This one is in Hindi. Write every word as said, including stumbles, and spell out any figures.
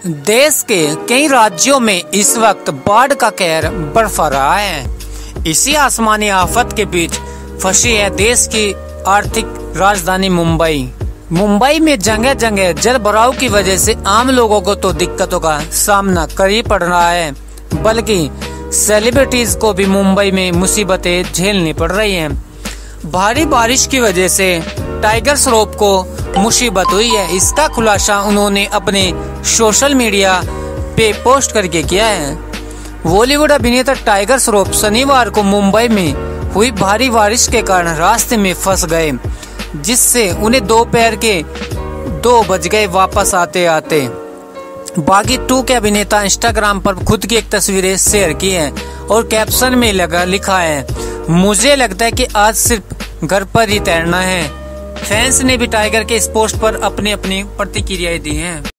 देश के कई राज्यों में इस वक्त बाढ़ का कहर बरपा रहा है। इसी आसमानी आफत के बीच फंसी है देश की आर्थिक राजधानी मुंबई। मुंबई में जगह जगह जल भराव की वजह से आम लोगों को तो दिक्कतों का सामना कर ही पड़ रहा है, बल्कि सेलिब्रिटीज को भी मुंबई में मुसीबतें झेलनी पड़ रही हैं। भारी बारिश की वजह से टाइगर श्रॉफ को मुसीबत हुई है। इसका खुलासा उन्होंने अपने सोशल मीडिया पे पोस्ट करके किया है। बॉलीवुड अभिनेता टाइगर श्रॉफ शनिवार को मुंबई में हुई भारी बारिश के कारण रास्ते में फंस गए, जिससे उन्हें दोपहर के दो बज गए वापस आते आते। बागी टू के अभिनेता इंस्टाग्राम पर खुद की एक तस्वीरें शेयर की है और कैप्शन में लगा लिखा है, मुझे लगता है कि आज सिर्फ घर पर ही तैरना है। फैंस ने भी टाइगर के इस पोस्ट पर अपनी अपनी प्रतिक्रियाएं दी हैं।